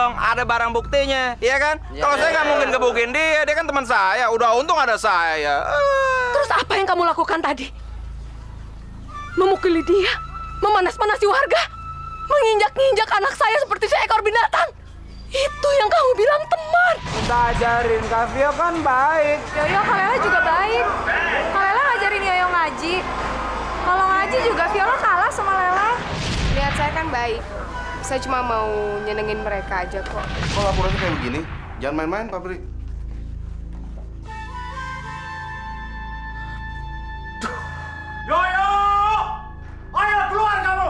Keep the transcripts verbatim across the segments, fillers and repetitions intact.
dong, ada barang buktinya, iya kan? Ya, kalau ya, saya nggak ya, mungkin gebukin dia, dia kan teman saya. Udah untung ada saya. Terus apa yang kamu lakukan tadi? Memukuli dia, memanas-manasi warga, menginjak-injak anak saya seperti seekor binatang. Itu yang kamu bilang teman. Kita ajarin, Kak Vio kan baik. Yoyo, Kak Lela juga baik. Kak Lela ngajarin Yoyo ngaji. Kalau ngaji juga Viola kalah sama Lela. Lihat saya kan baik. Saya cuma mau nyenengin mereka aja kok. Kok laporannya kayak begini? Jangan main-main, Pak Bri. Yoyo! Ayo keluar kamu!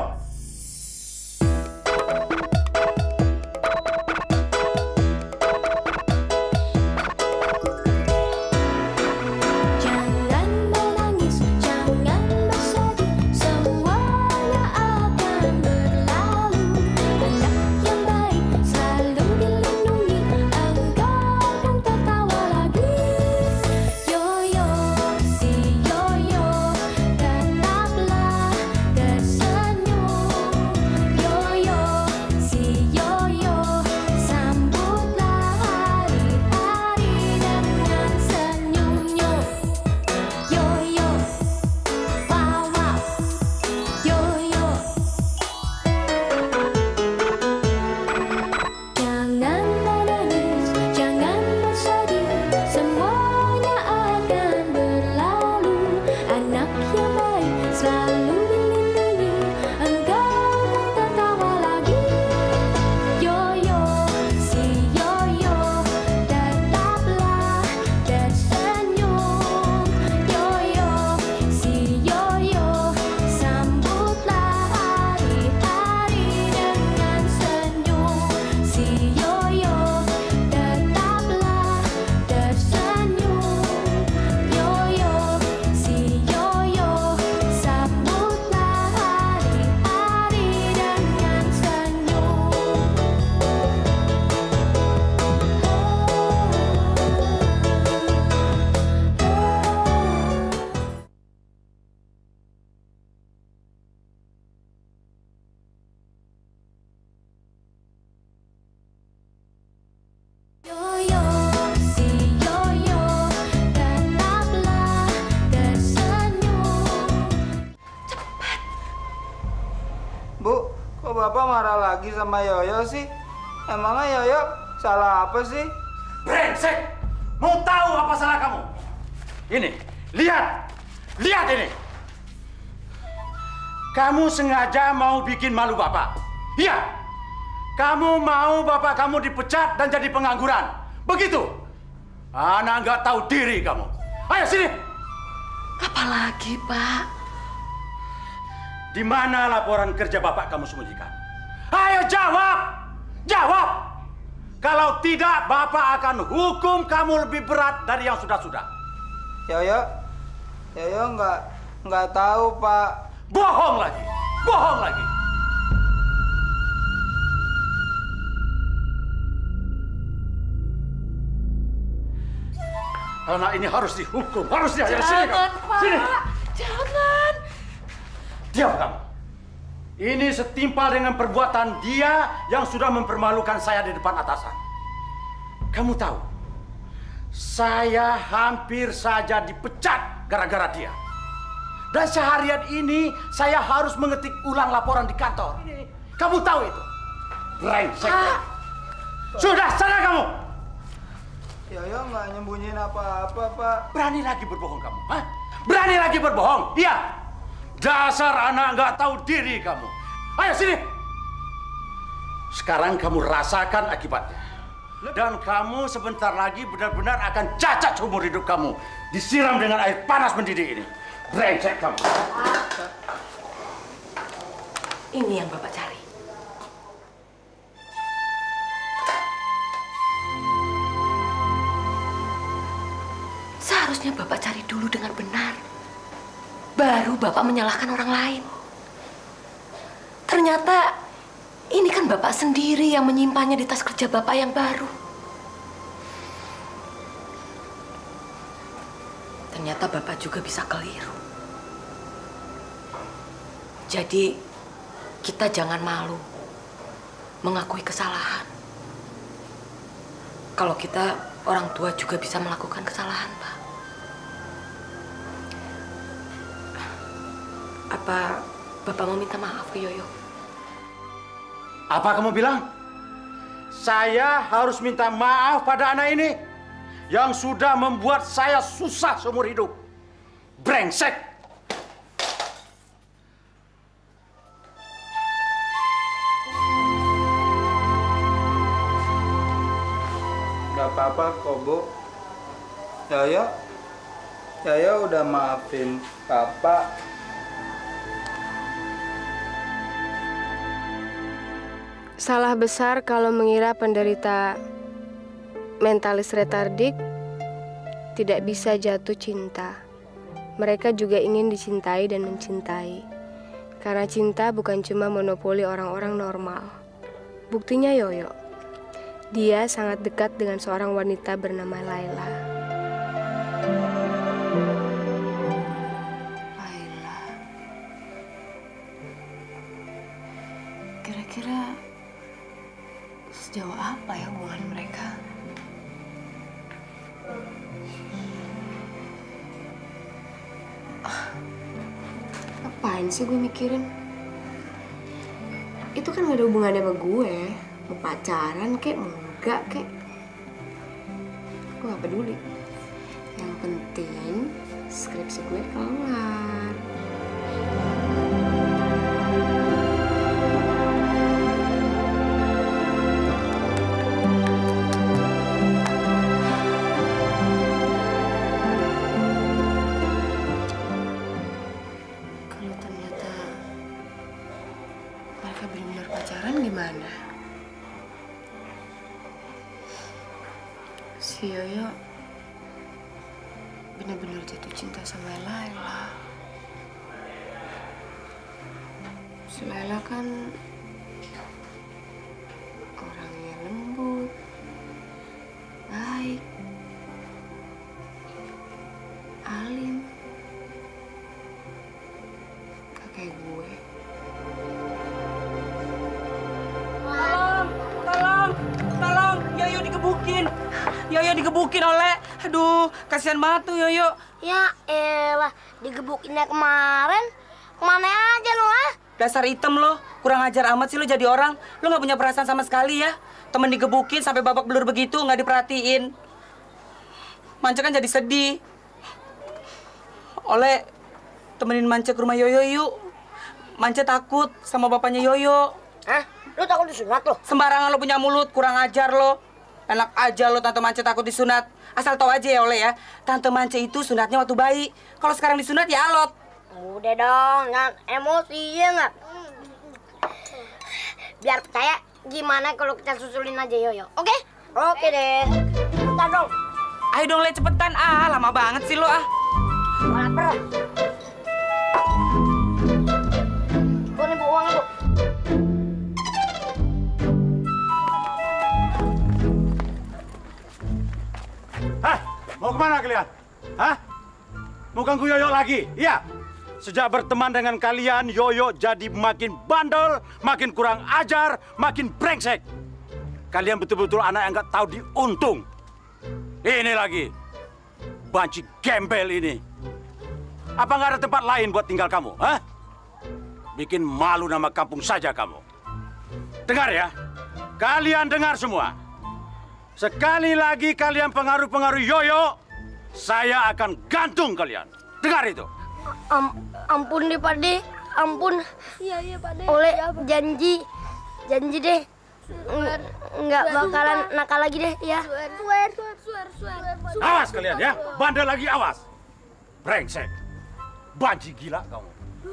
Bapak marah lagi sama Yoyo sih? Emangnya Yoyo salah apa sih? Brengsek! Mau tahu apa salah kamu? Ini, lihat! Lihat ini! Kamu sengaja mau bikin malu Bapak. Iya! Kamu mau Bapak kamu dipecat dan jadi pengangguran. Begitu? Anak nggak tahu diri kamu. Ayo sini! Apalagi, Pak? Di mana laporan kerja Bapak kamu sembunyikan? Ayo jawab! Jawab! Kalau tidak, Bapak akan hukum kamu lebih berat dari yang sudah-sudah. Yoyo, Yoyo nggak nggak tahu, Pak. Bohong lagi! Bohong lagi! Anak ini harus dihukum, harus diajar. Sini, Jangan, Pak! Sini. Jangan! Diam kamu. Ini setimpal dengan perbuatan dia yang sudah mempermalukan saya di depan atasan. Kamu tahu, saya hampir saja dipecat gara-gara dia. Dan seharian ini saya harus mengetik ulang laporan di kantor. Kamu tahu itu? Brengsek. Sudah, sana kamu. Yoyo nggak nyembunyiin apa-apa, Pak. Berani lagi berbohong kamu, hah? Berani lagi berbohong? Iya. Dasar anak nggak tahu diri kamu. Ayo sini. Sekarang kamu rasakan akibatnya. Dan kamu sebentar lagi benar-benar akan cacat seumur hidup kamu. Disiram dengan air panas mendidih ini. Brengsek kamu. Ini yang Bapak cari. Seharusnya Bapak cari dulu dengan benar. Baru Bapak menyalahkan orang lain. Ternyata ini kan Bapak sendiri yang menyimpannya di tas kerja Bapak yang baru. Ternyata Bapak juga bisa keliru. Jadi kita jangan malu mengakui kesalahan. kalau kita orang tua juga bisa melakukan kesalahan, Pak. Apa Bapak mau minta maaf ke Yoyo? Apa kamu bilang? Saya harus minta maaf pada anak ini yang sudah membuat saya susah seumur hidup. Brengsek! Gak apa-apa kok, Bu. Yoyo, Yoyo udah maafin Papa. Salah besar kalau mengira penderita mentalis retardik tidak bisa jatuh cinta. Mereka juga ingin dicintai dan mencintai. Karena cinta bukan cuma monopoli orang-orang normal. Buktinya Yoyo. Dia sangat dekat dengan seorang wanita bernama Laila. Laila. Kira-kira sejauh apa ya hubungan mereka? Ah, ngapain sih gue mikirin? Itu kan gak ada hubungannya sama gue. Mau pacaran kek, mau enggak kek. Gue gak peduli. Yang penting skripsi gue kelar. Kalau ternyata mereka benar-benar pacaran gimana? Si Yoyo benar-benar jatuh cinta sama Laila. Si Laila kan orangnya lembut, baik, alim, gak kayak gue. Tolong, tolong, tolong, Yoyo digebukin. Yoyo digebukin oleh, aduh, kasihan banget tuh Yoyo. Ya elah, digebukinnya kemarin, kemana aja lo ah? Dasar item lo, kurang ajar amat sih lo jadi orang. Lo nggak punya perasaan sama sekali ya. Temen digebukin sampai babak belur begitu, nggak diperhatiin. Manca kan jadi sedih. Oleh, temenin Manca ke rumah Yoyo yuk. Manca takut sama bapaknya Yoyo. Hah? Lo takut disunat lo? Sembarangan lo punya mulut, kurang ajar lo. Enak aja lo Tante Manca takut disunat. Asal tahu aja ya Oleh ya, Tante Manca itu sunatnya waktu bayi. Kalau sekarang disunat ya alot. Udah dong, jangan emosi ya nggak? Biar percaya, gimana kalau kita susulin aja Yoyo, oke? Okay? Oke okay deh. Bentar dong. Ayo dong Le, cepetan. Ah, lama banget sih lo ah. Gua lapar. Bu, nih Bu, uangnya Bu. Hah? Mau kemana kalian? Hah? Mau ganggu Yoyo lagi? Iya. Sejak berteman dengan kalian, Yoyo jadi makin bandel, makin kurang ajar, makin brengsek. Kalian betul-betul anak yang nggak tahu diuntung. Ini lagi, banci gembel ini. Apa nggak ada tempat lain buat tinggal kamu? Hah? Bikin malu nama kampung saja kamu. Dengar ya, kalian dengar semua. Sekali lagi kalian pengaruh-pengaruh Yoyo, saya akan gantung kalian. Dengar itu. Am, ampun deh Pak De, ampun. Iya iya Pak De. Oleh Ya, janji, janji deh. Eng- Nggak bakalan nakal lagi deh, ya. Swear, swear, swear, swear, swear. Awas kalian ya, bandel lagi awas. Brengsek, banci gila kamu.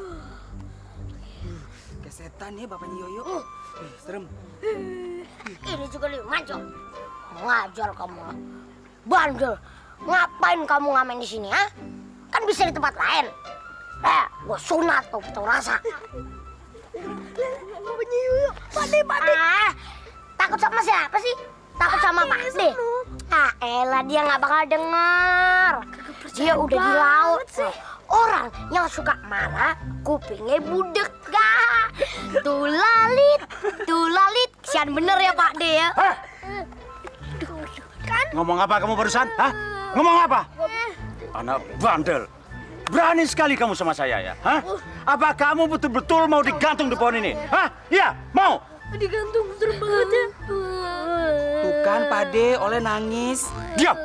Kayak setan ya bapaknya Yoyo. Eh, serem. Ini juga lu mancok. Ngajar kamu. Bandel. Ngapain kamu ngamen di sini, ha? Kan bisa di tempat lain. Eh, gua sunat tuh, tahu rasa. Bapaknya Yoyo. Pak De, Pak De. Ah, takut sama siapa sih? Takut sama Pak De. Ah, elah dia nggak bakal dengar. Dia udah di laut. Orang yang suka marah, kupingnya budek. Gak. Tuh lalit, tuh lalit. Kesian bener ya Pak De ya. Ngomong apa kamu barusan? Hah? Ngomong apa? Anak bandel. Berani sekali kamu sama saya ya? Hah? Apa kamu betul-betul mau digantung di pohon ini? Hah? Iya, mau? Digantung, serem banget ya. Tuh kan, Pade, oleh nangis. Diam!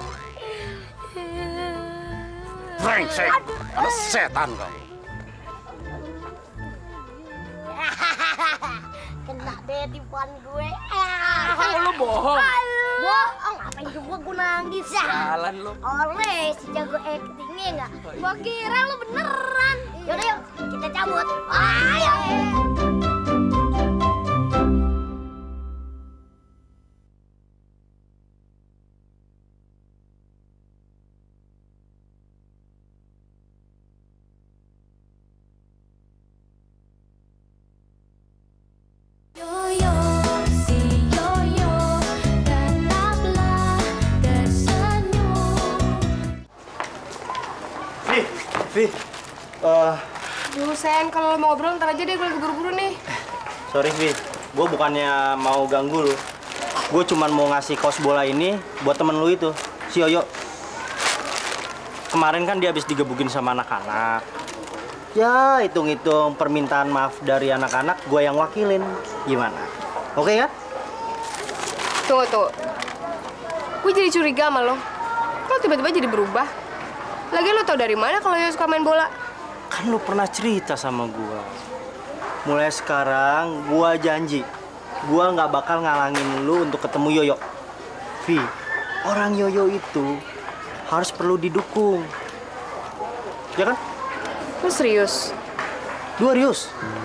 Brengsek! Anak setan kamu. Kena deh tipuan gue. Oh, lu bohong? Bohong, ngapain juga gue nangis ya? Jalan lu. Oleh si jago actingnya nggak? Gua kira lu beneran. Yaudah yuk, kita cabut. Ayo. Vi, Vi, uh, Duh, Sen, kalau lo mau ngobrol ntar aja deh, gue lagi buru-buru nih. sorry Vi, gue bukannya mau ganggu lu. Gue cuman mau ngasih kaos bola ini buat temen lu itu, si Yoyo. Kemarin kan dia habis digebukin sama anak-anak. Ya, hitung-hitung permintaan maaf dari anak-anak, gue yang wakilin. Gimana? Oke kan? Tunggu, tunggu. Gue jadi curiga sama lo. Lo tiba-tiba jadi berubah. Lagi lo tau dari mana kalau Yoyo suka main bola? Kan lu pernah cerita sama gua. Mulai sekarang gua janji, gua nggak bakal ngalangin lu untuk ketemu Yoyo. Vi, orang Yoyo itu harus perlu didukung. Ya kan? Lo serius? Dua rius.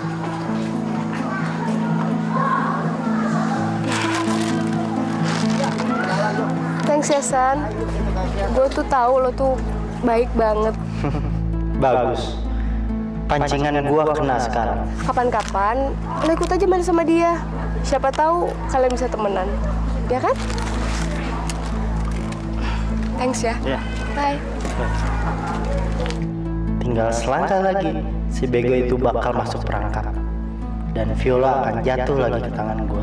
Thanks ya, San. Gue tuh tahu lo tuh baik banget. Bagus. Pancingan gua kena sekarang. Kapan-kapan lo ikut aja main sama dia. Siapa tahu kalian bisa temenan. Ya kan? Thanks ya. Ya. Bye. Tinggal selangkah lagi, si bego itu bakal masuk perangkap. Dan Viola akan jatuh lagi ke tangan gua.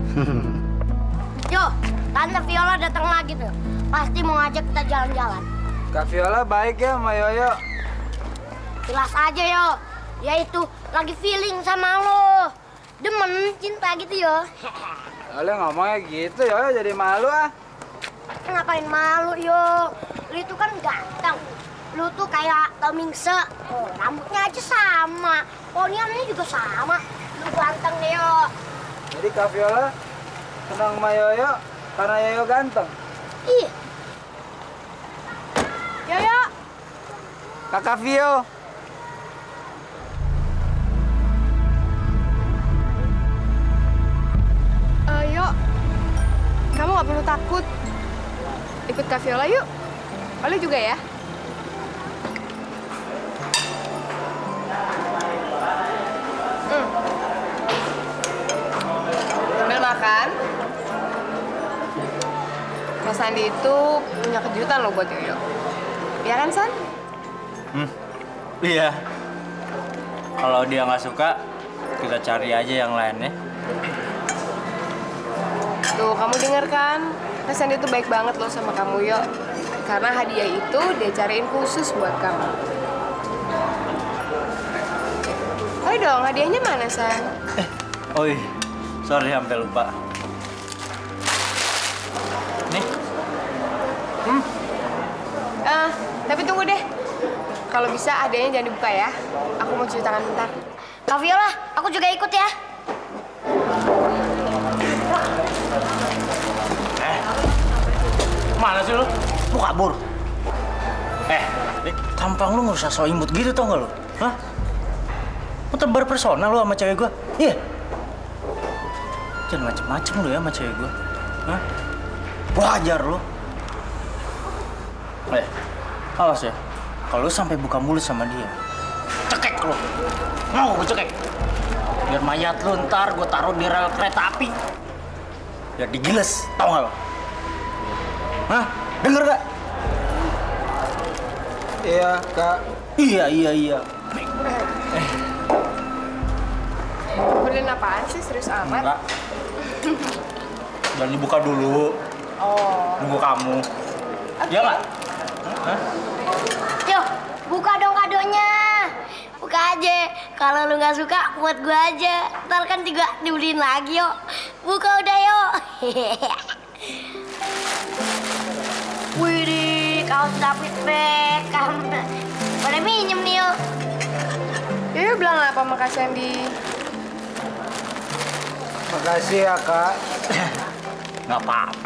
Yo, Tante Viola datang lagi tuh. Pasti mau ngajak kita jalan-jalan. Kak Viola baik ya sama Yoyo. Jelas aja yo, dia itu lagi feeling sama lo. Demen, cinta gitu yo. Oleh ngomongnya gitu ya, jadi malu ah. Ngapain malu yo? Lu itu kan ganteng. Lu tuh kayak Tomingse. Oh, rambutnya aja sama. Poniannya juga sama. Lu ganteng deh yo. Jadi Kak Viola senang sama Yoyo karena Yoyo ganteng. Ih. Yoyo. Kakak Vio. Uh, yuk. Kamu gak perlu takut. Ikut Kak Viola yuk. Oleh juga ya. Hmm. Sambil makan. Mas Sandi itu punya kejutan loh buat Yoyo. Iya kan, San? Hmm. Iya. Kalau dia nggak suka, kita cari aja yang lain ya. Tuh, kamu denger kan? Mas Sandi itu baik banget loh sama kamu, Yo. Karena hadiah itu dia cariin khusus buat kamu. Ayo dong, hadiahnya mana, San? Eh, oh iya. Sorry, sampai lupa. Nih. Hmm. Uh, tapi tunggu deh. Kalau bisa hadiahnya jangan dibuka ya. Aku mau cuci tangan bentar. Kak Viola, aku juga ikut ya. Eh, mana sih lu? Mau kabur? Eh, tampang lu nggak usah so imut gitu tau nggak lu? Hah? Lu tebar personal lu sama cewek gua? Iya. Jangan macem-macem lu ya sama cewek gua. Hah? Wajar lu. Eh, awas ya. Kalau lu sampai buka mulut sama dia, cekek lu. Mau gue cekek. Biar mayat lu ntar gue taruh di rel kereta api. Biar digiles, tau nggak lo? Hah? Denger gak? Iya, Kak. Iya, iya, iya. Eh. Beliin apaan sih? Serius amat? Enggak. Dan dibuka dulu. Oh. Lu nunggu kamu. Iya nggak? Hah? Yo, buka dong kadonya. Buka aja. Kalau lu nggak suka, buat gua aja. Ntar kan juga dibeliin lagi, yo. Buka udah, yo. Wih, kaos David Beckham. Pada minjem nih, yo. Yoyo bilang apa makasih Andi? Makasih ya, Kak. Nggak apa-apa.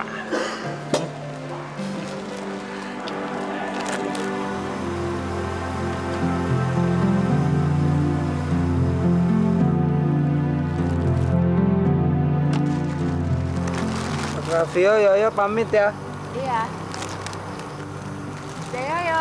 Rafio, Yoyo pamit ya. Iya. Udah Yoyo.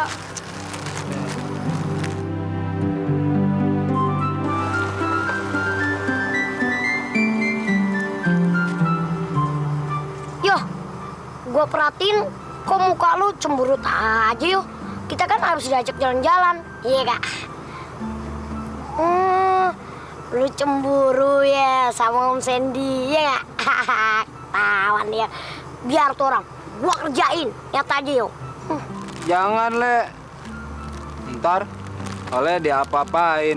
Yo, gua perhatiin kok muka lu cemberut aja, yo. Kita kan harus diajak jalan-jalan, iya gak? Hmm, lu cemburu ya sama Om Sandy, iya gak? Tawan dia. Biar tuh orang, gua kerjain. Nyat aja, yo. Hmm. Jangan, Le. Ntar, oleh diapa-apain.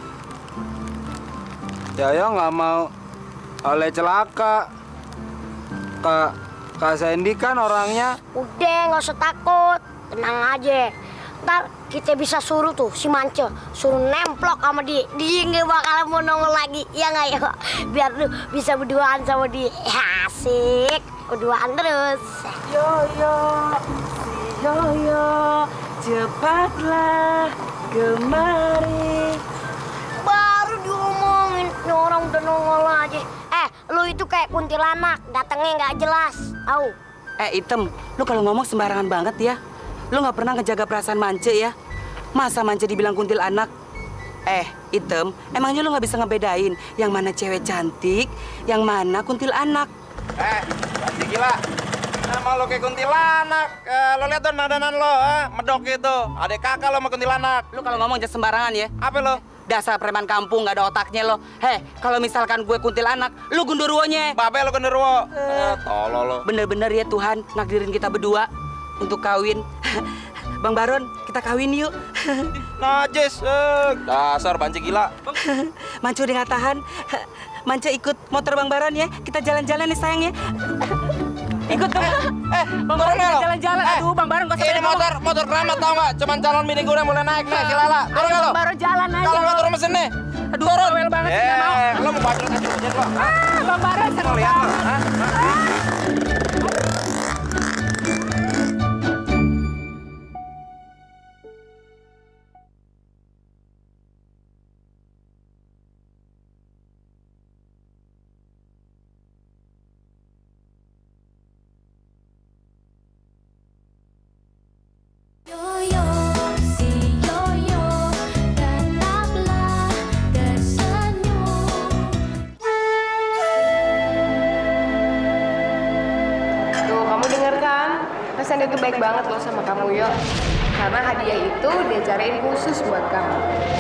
Yoyo nggak mau oleh celaka. Kak, Kak Sandy kan orangnya... Udah, nggak usah takut. Tenang aja. Ntar kita bisa suruh tuh si Mance. Suruh nemplok sama dia. Dia nggak bakalan mau nongol lagi. Ya nggak, ya? Biar lu bisa berduaan sama dia. Asik. Berduaan terus. Yoyo, si Yoyo, cepatlah kemari. Baru diomongin, ini orang udah nongol aja. Eh, lu itu kayak kuntilanak, datangnya nggak jelas. Au. Eh, Item, lu kalau ngomong sembarangan banget ya. Lu nggak pernah ngejaga perasaan Mance ya? Masa Mance dibilang kuntilanak? Eh, Item, emangnya lu nggak bisa ngebedain yang mana cewek cantik, yang mana kuntilanak? Eh, si gila. Emang lo kayak kuntilanak. Eh, lo lihat tuh nadanan lo, eh? Medok gitu. Adek kakak lo sama kuntilanak. Lu kalau ngomong jangan sembarangan ya. Apa lo? Dasar preman kampung nggak ada otaknya lo. Heh, kalau misalkan gue kuntilanak, lu gundurwonya. Babe lo genderuwo. Eh, tolol lo. Bener-bener ya Tuhan nakdirin kita berdua untuk kawin. Bang Baron, kita kawin yuk. Najis, eh. Dasar banci gila. Mancu udah nggak tahan. Manca ikut motor Bang Baron ya. Kita jalan-jalan nih sayang ya. Ikut dong. Eh, Bang Baron turun lo. jalan-jalan. Eh, Aduh, Bang Baron gak ini motor, motor keramat tau nggak? Cuman calon bini gue yang boleh naik nih, si Lala. Turun nggak lo? Bang Baron jalan aja. Kalau nggak turun mesin nih. Aduh, bawel banget sih, nggak mau. Eh, lo mau bacot aja aja lo. Ah, Bang Baron seru Lihat lo, banget. hah? Yoyo, si Yoyo, tetaplah tersenyum. Tuh, kamu denger kan? Mas Andi itu baik banget loh sama kamu, Yo. Karena hadiah itu dia cariin khusus buat kamu.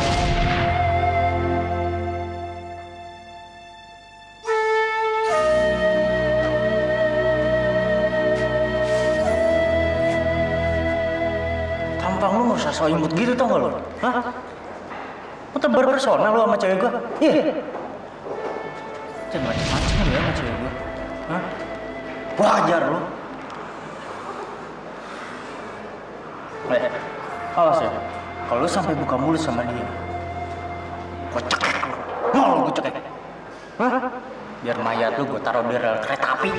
Tampang lu nggak usah so imut gitu tau gak lu? Hah? Lu tebar personal lu sama cewek gua? Iya. Jangan macam-macam lu ya sama cewek gua. Hah? Wajar lu. Eh, awas ya. Kalau lu sampai buka mulut sama dia, gua cekek lu. Mau lu gua cekek. Hah? Biar mayat lu gua taruh di rel kereta api.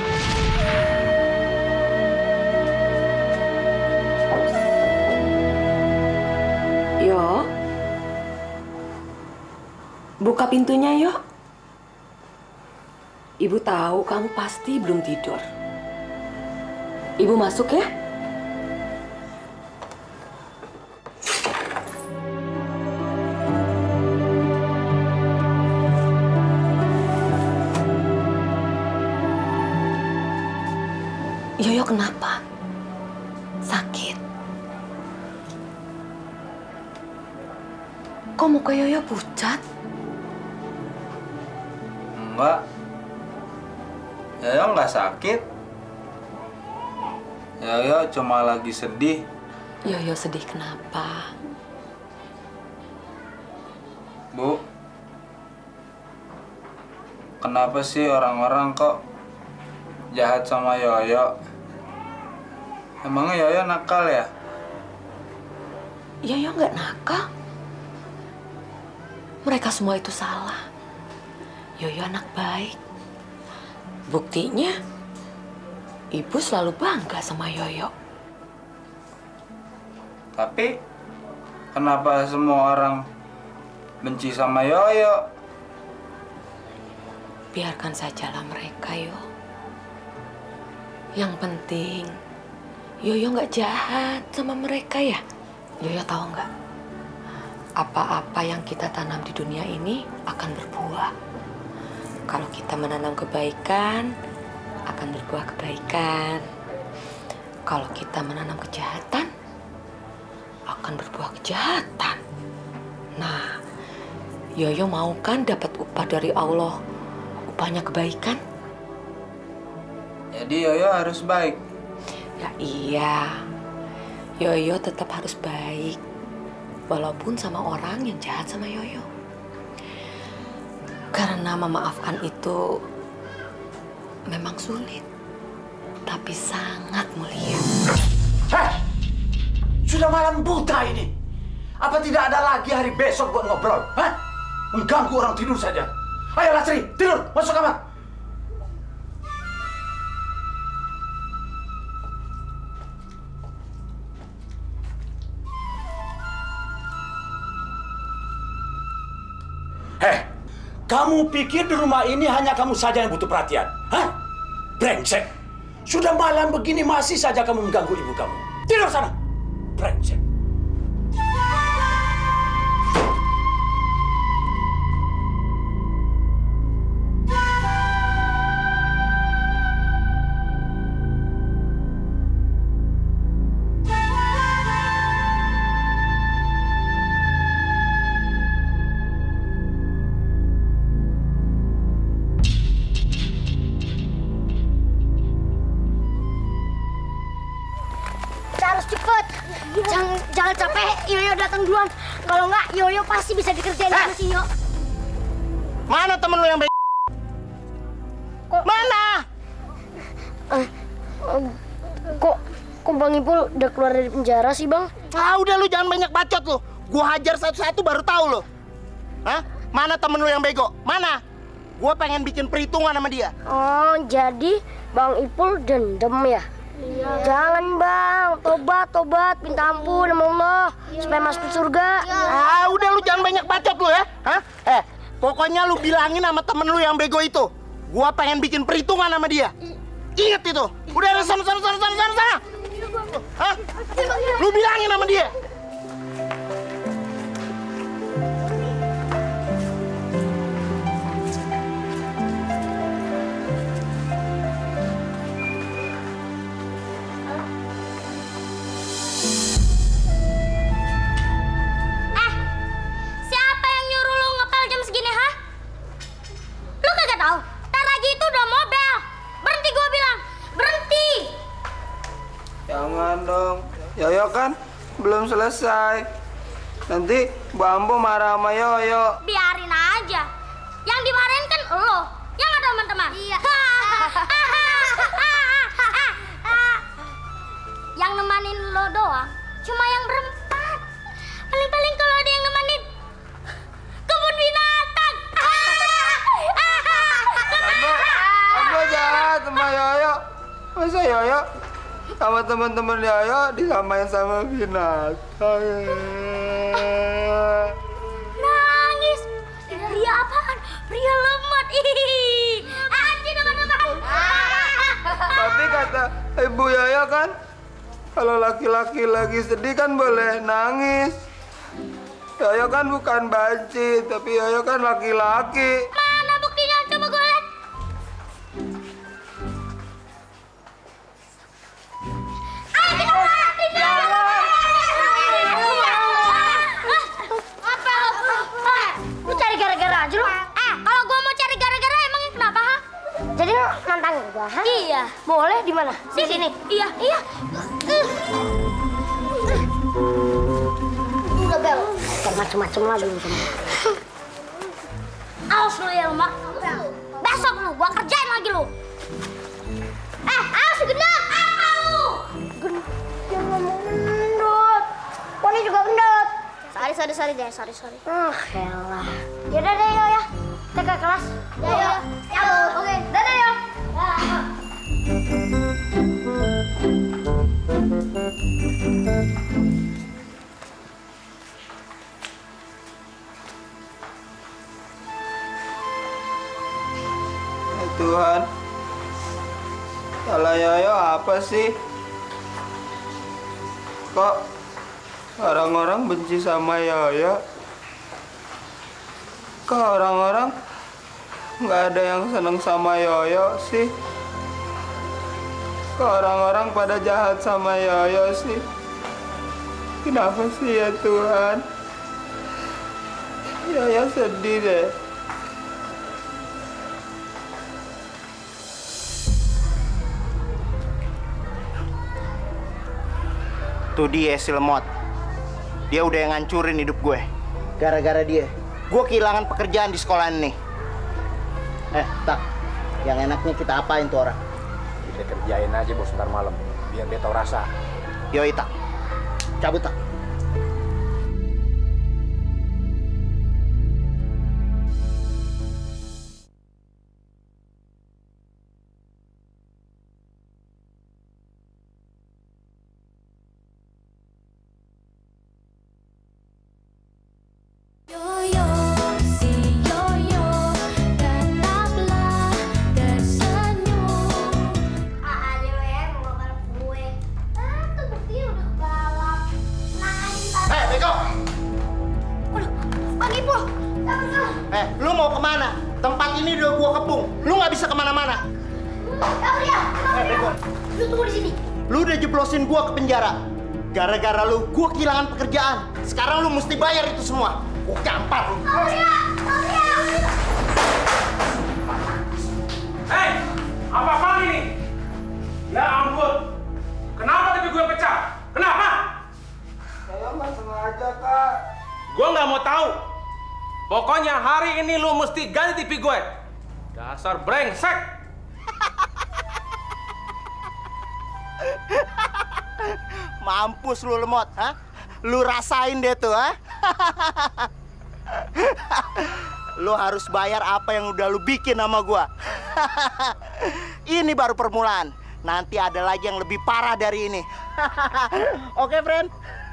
Yo, buka pintunya, Yo. Ibu tahu kamu pasti belum tidur. Ibu masuk ya. Yoyo kenapa? Sakit? Kok muka Yoyo pucat? Enggak. Yoyo nggak sakit. Yoyo cuma lagi sedih. Yoyo sedih kenapa? Bu, kenapa sih orang-orang kok jahat sama Yoyo? Emangnya Yoyo nakal ya? Yoyo nggak nakal. Mereka semua itu salah. Yoyo anak baik. Buktinya, ibu selalu bangga sama Yoyo. Tapi, kenapa semua orang benci sama Yoyo? Biarkan sajalah mereka, Yo. Yang penting, Yoyo nggak jahat sama mereka ya. Yoyo tahu nggak? Apa-apa yang kita tanam di dunia ini akan berbuah. Kalau kita menanam kebaikan, akan berbuah kebaikan. Kalau kita menanam kejahatan, akan berbuah kejahatan. Nah, Yoyo mau kan dapat upah dari Allah, upahnya kebaikan? Jadi Yoyo harus baik. Ya iya, Yoyo tetap harus baik, walaupun sama orang yang jahat sama Yoyo. Karena memaafkan itu memang sulit, tapi sangat mulia. Heh, sudah malam buta ini. Apa tidak ada lagi hari besok buat ngobrol? Hah? Mengganggu orang tidur saja. Ayo Lasri, tidur, masuk kamar. Heh, kamu pikir di rumah ini hanya kamu saja yang butuh perhatian? Hah? Brengsek. Sudah malam begini masih saja kamu mengganggu ibu kamu. Tidur sana. Brengsek. Harus cepet. Jangan jangan capek. Yoyo datang duluan. Kalau nggak, Yoyo pasti bisa dikerjain sama si Yo. Mana temen lu yang baik? Mana? Uh, uh, kok kok Bang Ipul udah keluar dari penjara sih, Bang? Ah, udah lu jangan banyak bacot lu. Gua hajar satu-satu baru tahu lu. Hah? Mana temen lu yang bego? Mana? Gua pengen bikin perhitungan sama dia. Oh, jadi Bang Ipul dendam ya? Iya. Jangan Bang, tobat, tobat, minta ampun sama Allah supaya masuk surga. Ah, udah lu jangan banyak bacot lu ya. Hah? Eh, pokoknya lu bilangin sama temen lu yang bego itu. Gua pengen bikin perhitungan sama dia. Ingat itu. Udah sana sana sana sana sana. sana. Hah? Lu bilangin sama dia. Jangan dong, Yoyo kan belum selesai. Nanti Bu Ambo marah sama Yoyo. Biarin aja. Yang dimarahin kan lo, yang ada teman-teman. Iya. Yang nemanin lo doang, cuma yang berempat. Paling-paling kalau ada yang nemanin kebun binatang. Ambo, Ambo jahat sama Yoyo. Masa Yoyo sama teman-teman Yoyo disamain sama binatang. Nangis. Pria apaan? Pria lemot. Ih. Anjing teman-teman. Tapi kata Ibu Yoyo kan, kalau laki-laki lagi sedih kan boleh nangis. Yoyo kan bukan banci, tapi Yoyo kan laki-laki. Mana buktinya? Coba gue lihat. Lu cari gara-gara aja lu. Eh, kalau gua mau cari gara-gara emangnya kenapa, ha? Jadi lu nantang gua. Lah, iya. Boleh di mana? Di sini. Iya, iya. Udah bel. Kayak macem-macem lagi lu sama. Awas lu ya, Mak. Besok lu, gua kerjain lagi lu. Eh, awas si gendut. Apa lu? Gendut. Jangan ngomong gendut. Poni juga gendut. Sorry, sorry, sorry deh, sorry, sorry. Ah, elah. Yaudah deh, yo ya. Kita ke kelas. Ya, ya. Ya, oke. Dadah, yo. Dadah. Tuhan, salah Yoyo apa sih? Kok orang-orang benci sama Yoyo? Kok orang-orang nggak ada yang seneng sama Yoyo sih? Kok orang-orang pada jahat sama Yoyo sih? Kenapa sih ya Tuhan? Yoyo sedih deh. Tuh dia si lemot. Dia udah yang ngancurin hidup gue. Gara-gara dia, gue kehilangan pekerjaan di sekolah ini. Eh, tak. Yang enaknya kita apain tuh orang? Kita kerjain aja bos ntar malam, biar dia tahu rasa. Yoi, tak. Cabut, tak. Yoyo, si Yoyo, tetaplah tersenyum. Ah, Yoyo mau makan kue. Ah, tuh bukti udah kebalap. Naik. Eh, bego! Waduh, Bang Ibu. Jangan salah. Eh, lu mau kemana? Tempat ini udah gua kepung. Lu nggak bisa kemana-mana. Kabur ya, kabur ya. Lu tunggu di sini. Lu udah jeblosin gua ke penjara. Gara-gara lu, gua kehilangan pekerjaan. Sekarang lu mesti bayar itu semua. Gua gampar lu. Kabur ya, kabur ya. Hei, apa-apaan ini? Ya ampun, kenapa T V gue pecah? Kenapa? Saya nggak sengaja, Kak. Gue nggak mau tahu. Pokoknya hari ini lu mesti ganti T V gue. Dasar brengsek. Mampus lu lemot, ha? Lu rasain deh tuh, ha? Lu harus bayar apa yang udah lu bikin sama gua. Ini baru permulaan. Nanti ada lagi yang lebih parah dari ini. Oke, friend?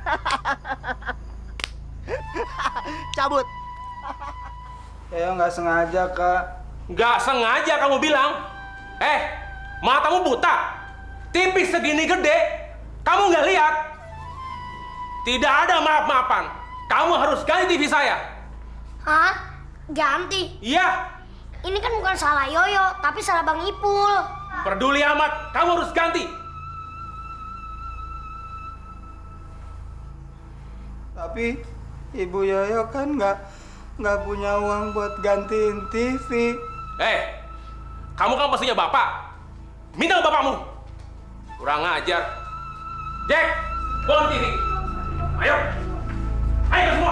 Cabut. Saya nggak sengaja, Kak. Nggak sengaja kamu bilang. Eh, matamu buta. T V segini gede, kamu nggak lihat. Tidak ada maaf-maafan. Kamu harus ganti T V saya. Hah? Ganti? Iya. Ini kan bukan salah Yoyo, tapi salah Bang Ipul. Peduli amat, kamu harus ganti. Tapi Ibu Yoyo kan nggak nggak punya uang buat gantiin T V. Eh, kamu kan pastinya bapak. Minta ke bapakmu. Kurang ajar. Jack, bawa T V. Ayo. Ayo semua.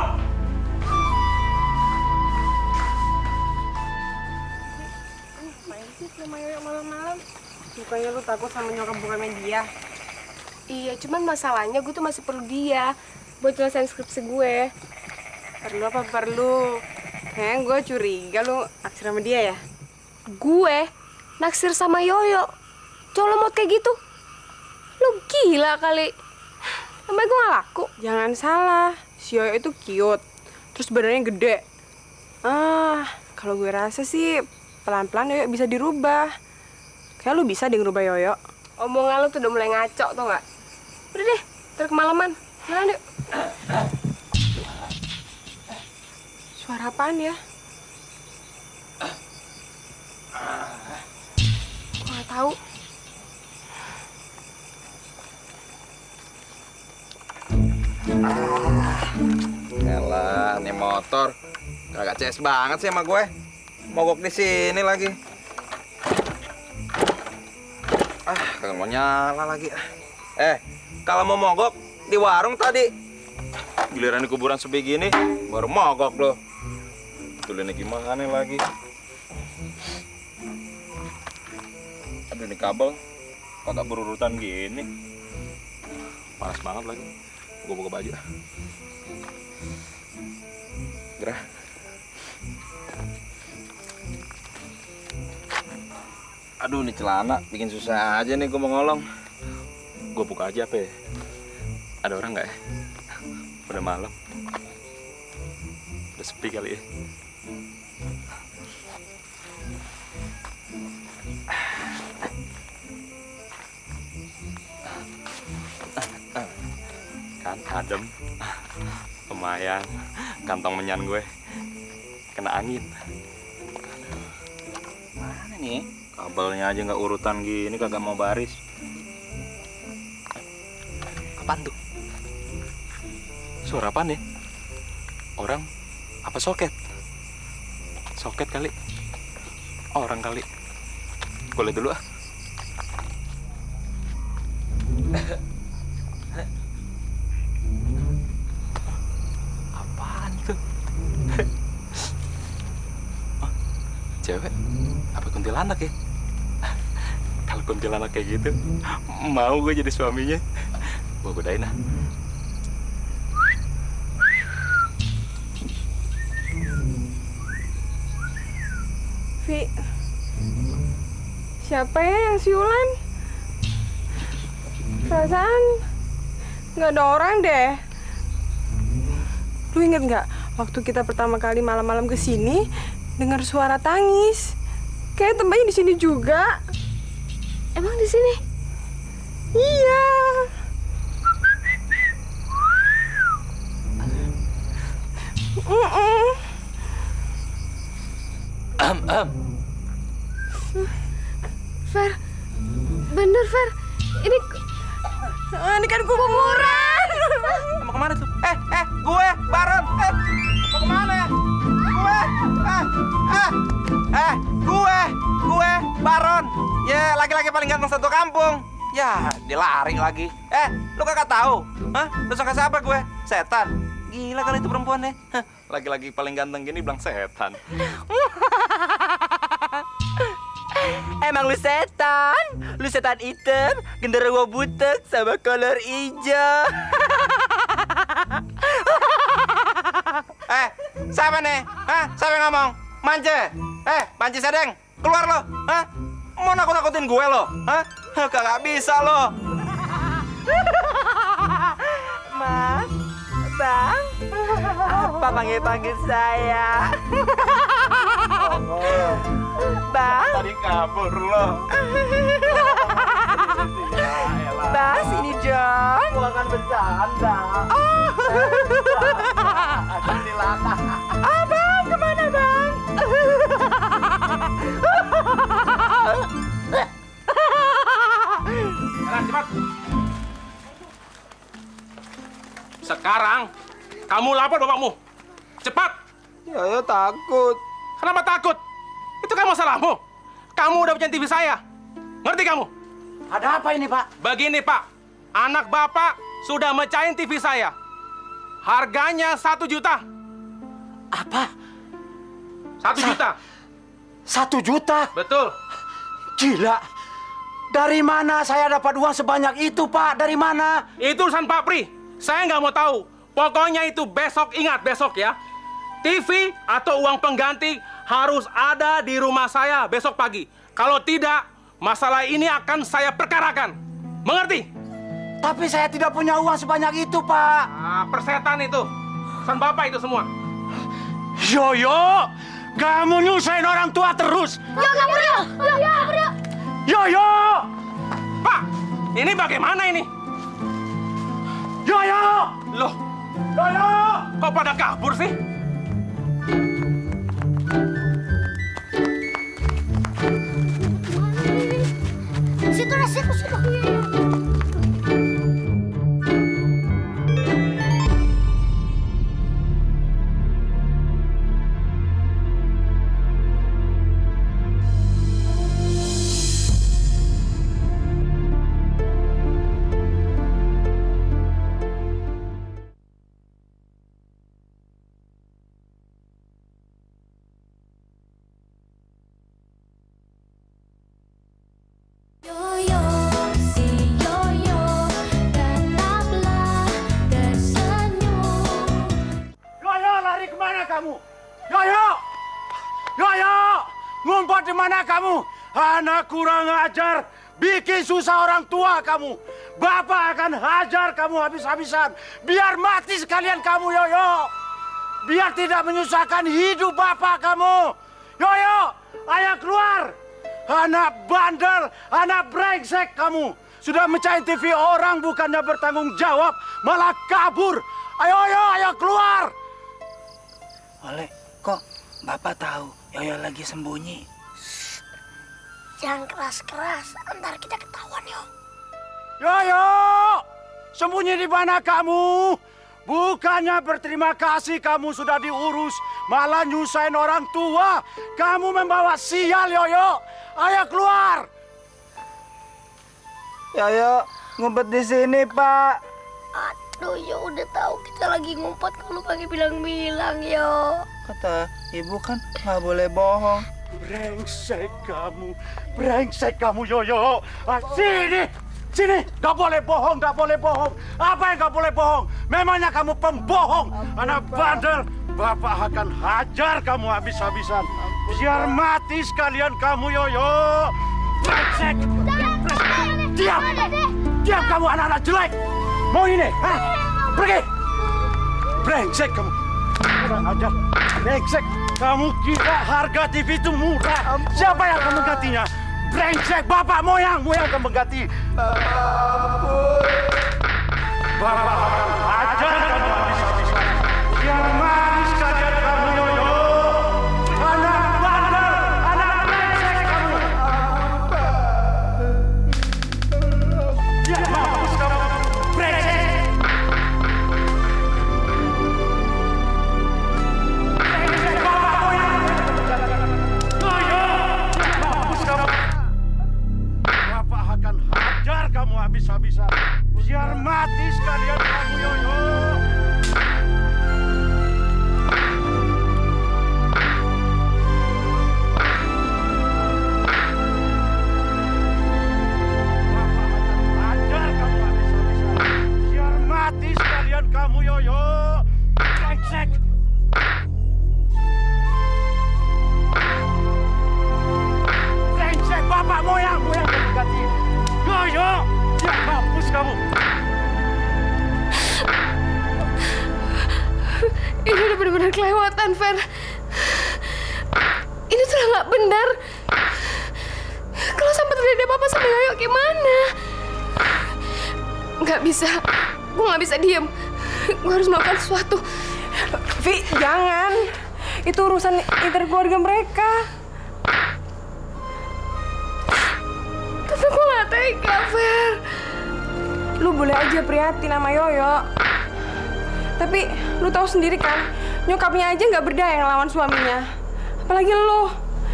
Ngapain sih sama Yoyo malam-malam? Bukannya lu takut sama nyokap bukannya dia? Iya, cuman masalahnya gue tuh masih perlu dia buat nyelesain skripsi gue. Perlu apa perlu? Kayaknya gue curiga lu naksir sama dia ya? Gue? Naksir sama Yoyo? Cowok lemot kayak gitu? Lu gila kali. Namanya gue gak laku. Jangan salah, si Yoyo itu cute. Terus badannya gede. Ah, kalau gue rasa sih pelan-pelan Yoyo bisa dirubah. Kayak lu bisa deh ngerubah Yoyo. Omongan lu tuh udah mulai ngaco, tau gak? Udah deh, ntar kemalaman. Jalan yuk. Suara apaan ya? Gue gak tahu. Elah, nih motor kagak C S banget sih sama gue. Mogok di sini lagi. mau nyala lagi. Eh, kalau mau mogok di warung tadi. Giliran di kuburan sebegini, baru mogok loh. Betulnya gimana lagi? Aduh, ini kabel kagak berurutan gini. Panas banget lagi. Gue buka baju. Gerah. Aduh, ini celana bikin susah aja nih gue mau ngolong. Gue buka aja apa ya? Ada orang nggak ya? Udah malam. Udah sepi kali ya. Kan adem. Lumayan. Kantong menyan gue kena angin. Mana nih? Kabelnya aja nggak urutan gini, kagak mau baris. Apaan tuh? Suara apaan ya? Orang apa soket? Soket kali. Orang kali. Gue lihat dulu ah. Apaan tuh? Oh, cewek? Apa kuntilanak ya? Kalau kuntilanak kayak gitu, mau gue jadi suaminya. Gue godain ah. Vi, siapa ya yang siulan? Perasaan nggak ada orang deh. Lu inget nggak waktu kita pertama kali malam-malam kesini dengar suara tangis? Kayak tempatnya di sini juga. Emang di sini? Iya. Mm-mm. Am, am. Fer, bener Fer. Ini, ini kan kuburan. Mau kemana tuh? Eh, eh, gue, Baron. Eh, mau kemana? Gue, eh, eh, eh, gue, gue, Baron. Ya, laki-laki paling ganteng satu kampung. Ya, dia lari lagi. Eh, lu kagak tahu? Hah? Lu sangka siapa gue? Setan. Gila kali itu perempuan ya. Hah, laki-laki paling ganteng gini bilang setan. Emang lu setan? Lu setan hitam, genderuwo butek sama kolor hijau. Eh, siapa nih? Hah? Siapa yang ngomong? Manje? Eh, Panci Sedeng, keluar lo. Hah? Mau nakut-nakutin gue lo? Hah? Kagak bisa lo. Mas, Bang, apa panggil-panggil saya? Bang, tadi kabur lo. Bang, sini dong. Bukan bercanda. Oh. Kuntilanak. Abang, kemana Bang? Jalan cepat. Sekarang kamu lapor bapakmu. Cepat. Ya, ya takut. Kenapa takut? Itu kan masalahmu. Kamu udah punya T V saya. Ngerti kamu? Ada apa ini, Pak? Begini, Pak. Anak Bapak sudah mecahin T V saya. Harganya satu juta. Apa? Satu Sa juta. Satu juta? Betul. Gila. Dari mana saya dapat uang sebanyak itu, Pak? Dari mana? Itu urusan Pak Pri. Saya nggak mau tahu. Pokoknya itu besok, ingat besok ya. T V atau uang pengganti harus ada di rumah saya besok pagi. Kalau tidak, masalah ini akan saya perkarakan. Mengerti? Tapi saya tidak punya uang sebanyak itu, Pak. Ah, persetan itu. Pesan Bapak itu semua. Yoyo, kamu nyusahin orang tua terus. Yo, kabur yo. Yo, kabur yo. Yoyo. Pak, ini bagaimana ini? Yoyo. Loh, Yoyo. kok pada kabur sih? Situ, situ, situ. mana kamu? Anak kurang ajar, bikin susah orang tua kamu. Bapak akan hajar kamu habis-habisan. Biar mati sekalian kamu, Yoyo. Biar tidak menyusahkan hidup bapak kamu. Yoyo, ayo keluar. Anak bandel, anak brengsek kamu. Sudah mecahin T V orang bukannya bertanggung jawab, malah kabur. Ayo, ayo, ayo keluar. Oleh, kok Bapak tahu Yoyo lagi sembunyi? Jangan keras-keras, ntar kita ketahuan, yo. Yoyo, sembunyi di mana kamu? Bukannya berterima kasih kamu sudah diurus, malah nyusahin orang tua. Kamu membawa sial, Yoyo. Ayo keluar. Yoyo, ngumpet di sini, Pak. Aduh, ya udah tahu kita lagi ngumpet, kalau pakai bilang-bilang, yo. Kata ibu kan nggak boleh bohong. Brengsek kamu, brengsek kamu, Yoyo. Ah, sini, sini. Gak boleh bohong, gak boleh bohong. Apa yang gak boleh bohong? Memangnya kamu pembohong, anak bandel. Bapak akan hajar kamu habis-habisan. Biar mati sekalian kamu, Yoyo. Brengsek. Diam, diam kamu anak-anak jelek. Mau ini, hah? Pergi. Brengsek kamu. Kurang ajar, brengsek. Kamu kira harga T V itu murah? Siapa yang akan menggantinya? Brengsek, bapak moyangmu yang akan mengganti. Bapak akan hajar kamu habis-habisan. Biar mati sekalian kamu, Yoyo. Anak bandel, anak brengsek kamu. Biar mampus kamu, brengsek. Kamu habis-habisan. Biar mati sekalian kamu, Yoyo. Bapak akan hajar kamu habis-habisan. Biar mati sekalian kamu, Yoyo. Brengsek. Brengsek, bapak moyangmu yang mengganti. Yoyo, ya mampus kamu. Ini udah benar-benar kelewatan, Fer. Ini sudah nggak benar. Kalau sampai terjadi apa-apa sama Yoyo gimana? Nggak bisa. Gue nggak bisa diem. Gue harus melakukan sesuatu. Vi, jangan. Itu urusan interkeluarga mereka. Tapi gue gak tega, Fer. Lu boleh aja prihatin sama Yoyo. Tapi lu tahu sendiri kan, nyokapnya aja nggak berdaya ngelawan suaminya. Apalagi lu.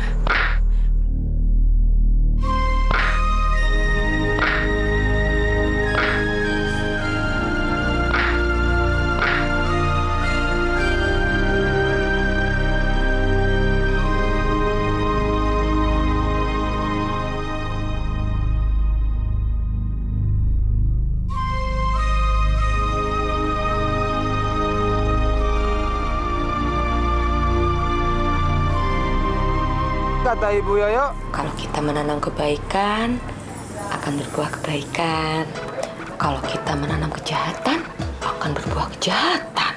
Kata Ibu Yoyo, Kalau kita menanam kebaikan, akan berbuah kebaikan. Kalau kita menanam kejahatan, akan berbuah kejahatan.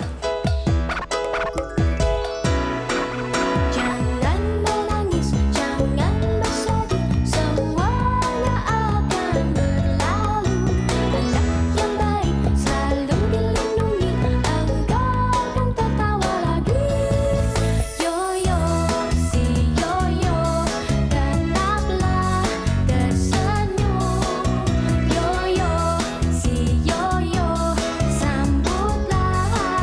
Jangan menangis, jangan bersedih, semuanya akan berlalu. Anak yang baik selalu dilindungi, engkau akan tertawa lagi. Yoyo, si Yoyo, tetaplah tersenyum. Yoyo, si Yoyo, sambutlah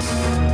Thank you.